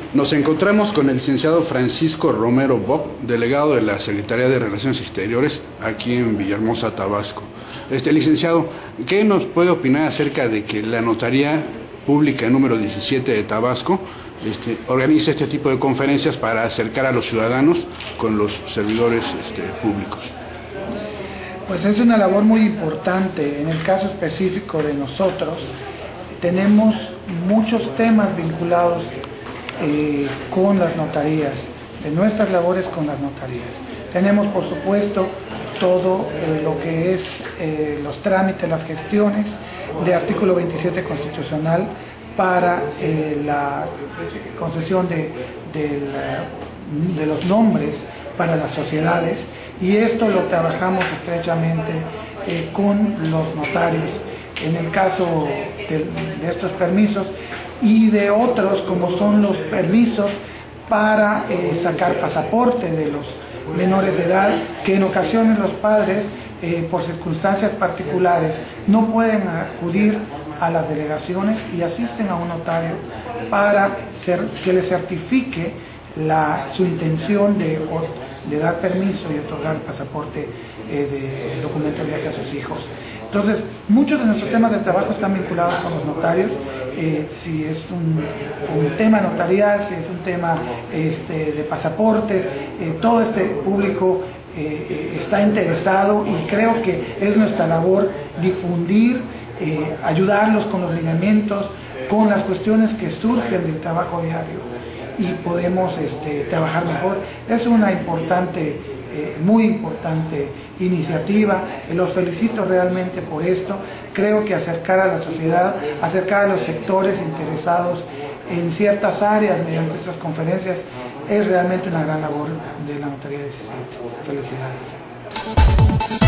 Nos encontramos con el licenciado Francisco Romero Bock, delegado de la Secretaría de Relaciones Exteriores aquí en Villahermosa, Tabasco. Licenciado, ¿qué nos puede opinar acerca de que la Notaría Pública número 17 de Tabasco organiza este tipo de conferencias para acercar a los ciudadanos con los servidores públicos? Pues es una labor muy importante. En el caso específico de nosotros, tenemos muchos temas vinculados con las notarías, de nuestras labores con las notarías. Tenemos, por supuesto, todo lo que es los trámites, las gestiones de artículo 27 constitucional para la concesión de los nombres para las sociedades, y esto lo trabajamos estrechamente con los notarios en el caso de estos permisos y de otros, como son los permisos para sacar pasaporte de los menores de edad, que en ocasiones los padres por circunstancias particulares no pueden acudir a las delegaciones y asisten a un notario para que les certifique su intención de dar permiso y otorgar el pasaporte de documento de viaje a sus hijos. Entonces, muchos de nuestros temas de trabajo están vinculados con los notarios. Si es un tema notarial, si es un tema de pasaportes, todo este público está interesado, y creo que es nuestra labor difundir, ayudarlos con los lineamientos, con las cuestiones que surgen del trabajo diario, y podemos trabajar mejor. Es una muy importante iniciativa. Los felicito realmente por esto. Creo que acercar a la sociedad, acercar a los sectores interesados en ciertas áreas mediante estas conferencias es realmente una gran labor de la Notaría 17. Felicidades.